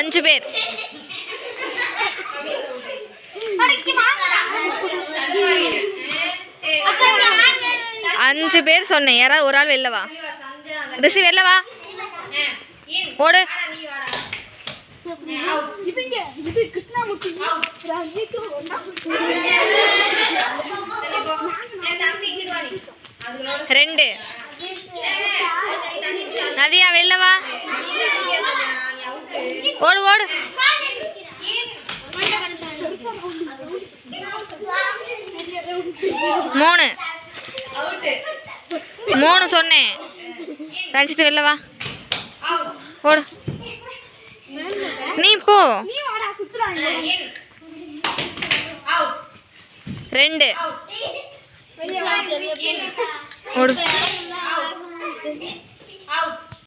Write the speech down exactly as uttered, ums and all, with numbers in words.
அஞ்சு பேர் அஞ்சு பேர் சொன்னேன். யாராவது ஒரு ஆள் வெளில வா. ரிஷி வெளில வா. ஓடு. ரெண்டு. நதியா வெளில வா. ஓடு ஓடு. மூணு. மூணு சொன்னேன். ரஞ்சித் வெளில வா. ஓடு. நீ போ. ரெண்டு. ஓடு.